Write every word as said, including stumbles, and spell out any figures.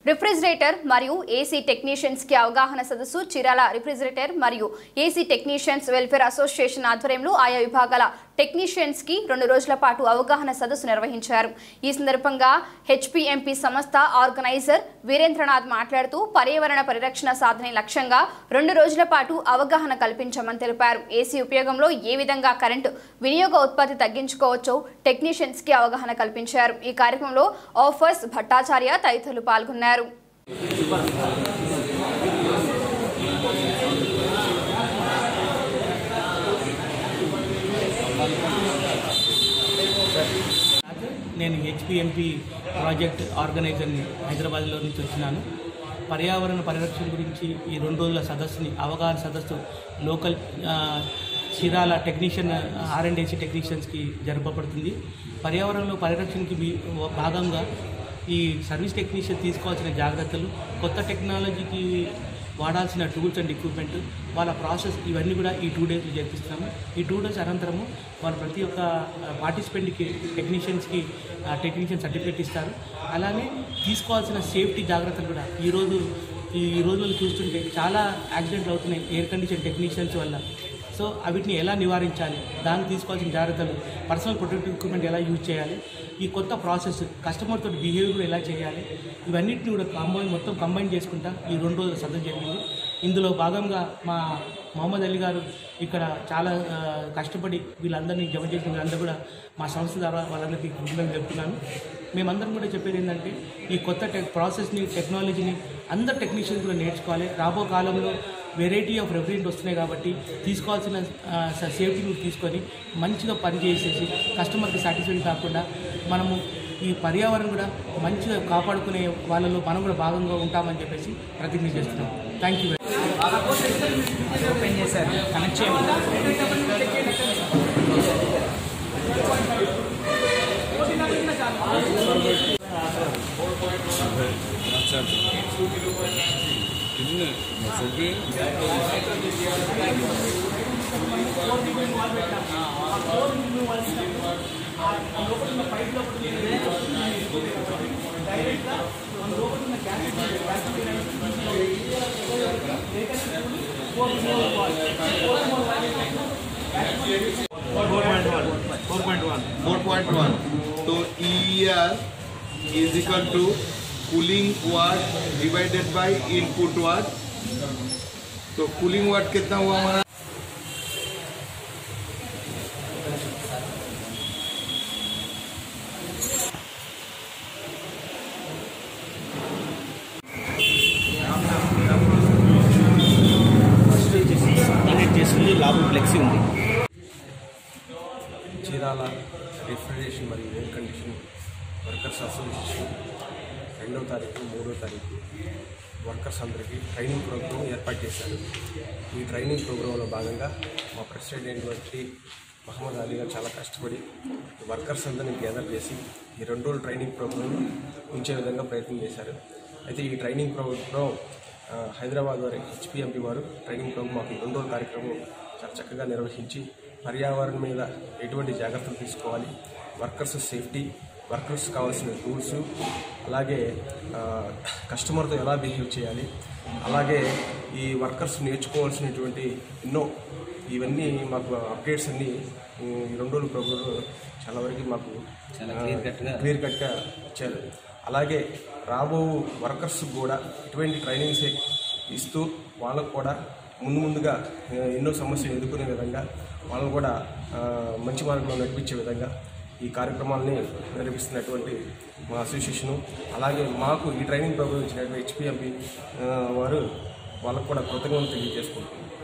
Refrigerator మరియు AC technicians కి అవగాహన సదస్సు చిరాల రిఫ్రిజిరేటర్ మరియు ఏసీ టెక్నీషియన్స్ వెల్ఫేర్ అసోసియేషన్ ఆధ్వర్యంలో ఆయా విభాగాల టెక్నీషియన్స్ కి రెండు రోజుల పాటు అవగాహన సదస్సు నిర్వహించారు. ఈ సందర్భంగా హెచ్పిఎంపీ సంస్థ ఆర్గనైజర్ వీరేంద్రనాథ్ మాట్లాడుతూ పర్యావరణ పరిరక్షణ సాధనే లక్ష్యంగా రెండు రోజుల పాటు అవగాహన కల్పించామని తెలిపారు. ఏసీ ఉపయోగంలో ఏ విధంగా కరెంటు వినియోగ ఉత్పత్తి తగ్గించుకోవచ్చో టెక్నీషియన్స్ కి అవగాహన కల్పించారు. ఈ కార్యక్రమంలో ఆఫర్స్ భట్టాచార్య తదితరులు పాల్గొన్నారు. నేను హెచ్పిఎంపీ ప్రాజెక్ట్ ఆర్గనైజర్ని హైదరాబాద్లో నుంచి వచ్చినాను. పర్యావరణ పరిరక్షణ గురించి ఈ రెండు రోజుల సదస్సుని అవగాహన సదస్సు local Chirala technician R and AC టెక్నీషియన్స్కి జరపబడుతుంది. పర్యావరణంలో పరిరక్షణకి భాగంగా ఈ సర్వీస్ టెక్నీషియన్ తీసుకోవాల్సిన జాగ్రత్తలు, కొత్త టెక్నాలజీకి వాడాల్సిన టూల్స్ అండ్ ఎక్విప్మెంట్, వాళ్ళ ప్రాసెస్ ఇవన్నీ కూడా ఈ టూ డేస్లో జరిపిస్తున్నాము. ఈ టూ డేస్ అనంతరము వాళ్ళు ప్రతి ఒక్క పార్టిసిపెంట్కి టెక్నీషియన్స్కి టెక్నీషియన్ సర్టిఫికేట్ ఇస్తారు. అలానే తీసుకోవాల్సిన సేఫ్టీ జాగ్రత్తలు కూడా ఈరోజు ఈ రోజుల్లో చూస్తుంటే చాలా యాక్సిడెంట్లు అవుతున్నాయి ఎయిర్ కండిషన్ టెక్నీషియన్స్ వల్ల. సో వీటిని ఎలా నివారించాలి, దానికి తీసుకోవాల్సిన జాగ్రత్తలు, పర్సనల్ ప్రొటెక్టివ్ ఎక్విప్మెంట్ ఎలా యూజ్ చేయాలి, ఈ కొత్త ప్రాసెస్ కస్టమర్తో బిహేవియర్ కూడా ఎలా చేయాలి, ఇవన్నిటిని కూడా కంబైన్ మొత్తం కంబైన్ చేసుకుంటా ఈ రెండు రోజుల సదస్సు జరిగింది. ఇందులో భాగంగా మా మొహమ్మద్ అలీ గారు ఇక్కడ చాలా కష్టపడి వీళ్ళందరినీ జమ చేసిన వీళ్ళందరూ కూడా మా సంస్థ ద్వారా వాళ్ళందరికీ కృతజ్ఞతలు చెప్తున్నాను. మేమందరం కూడా చెప్పేది ఏంటంటే ఈ కొత్త టెక్ ప్రాసెస్ని టెక్నాలజీని అందరు టెక్నీషియన్స్ కూడా నేర్చుకోవాలి. రాబో కాలంలో వెరైటీ ఆఫ్ రెఫ్రిజరెంట్ వస్తున్నాయి కాబట్టి తీసుకోవాల్సిన సేఫ్టీని తీసుకొని మంచిగా పనిచేసేసి కస్టమర్కి సాటిస్ఫైడ్ కాకుండా మనము ఈ పర్యావరణం కూడా మంచిగా కాపాడుకునే వాళ్ళలో మనం కూడా భాగంగా ఉంటామని చెప్పేసి ప్రతిజ్ఞ చేస్తున్నాం. Thank you. ఓపెన్ చేశారు, కనెక్ట్ చేయండి. four point one. So E E R is equal to cooling watt divided by input watt. तो कूलिंग वाट कितना हुआ हमारा? లాభం ఫ్లెక్సీ ఉంది. చీరాల రిఫ్రిజరేషన్ మరియు ఎయిర్ కండిషన్ వర్కర్స్ అసోసియేషన్ రెండవ తారీఖు మూడో తారీఖు వర్కర్స్ అందరికీ ట్రైనింగ్ ప్రోగ్రాం ఏర్పాటు చేశారు. ఈ ట్రైనింగ్ ప్రోగ్రాంలో భాగంగా మా ప్రెసిడెంట్ అయినటువంటి మహమ్మద్ అలీ గారు చాలా కష్టపడి వర్కర్స్ అందరినీ గ్యాదర్ చేసి ఈ రెండు రోజులు ట్రైనింగ్ ప్రోగ్రాంను ఉంచే విధంగా ప్రయత్నం చేశారు. అయితే ఈ ట్రైనింగ్ ప్రోగ్రాం హైదరాబాద్ వారి హెచ్పిఎంపీ వారు ట్రైనింగ్ ప్రోగ్రాం మాకు రెండు రోజుల కార్యక్రమం చాలా చక్కగా నిర్వహించి పర్యావరణం మీద ఎటువంటి జాగ్రత్తలు తీసుకోవాలి, వర్కర్స్ సేఫ్టీ, వర్కర్స్ కావాల్సిన టూల్స్, అలాగే కస్టమర్తో ఎలా బిహేవ్ చేయాలి, అలాగే ఈ వర్కర్స్ నేర్చుకోవాల్సినటువంటి ఎన్నో ఇవన్నీ మాకు అప్డేట్స్ అన్నీ ఈ రెండు రోజుల ప్రోగ్రాంలో చాలా వరకు మాకు క్లియర్ కట్గా ఇచ్చారు. అలాగే రాబో వర్కర్స్ కూడా ఇటువంటి ట్రైనింగ్స్ ఇస్తూ వాళ్ళకు కూడా ముందు ముందుగా ఎన్నో సమస్యలు ఎదుర్కొనే విధంగా వాళ్ళని కూడా మంచి మార్గంలో నడిపించే విధంగా ఈ కార్యక్రమాలని నిర్వహిస్తున్నటువంటి మా అసోసియేషను, అలాగే మాకు ఈ ట్రైనింగ్ ప్రోగ్రాం ఇచ్చినటువంటి హెచ్పిఎంపీ వారు వాళ్ళకు కూడా కృతజ్ఞతలు తెలియజేసుకుంటున్నాం.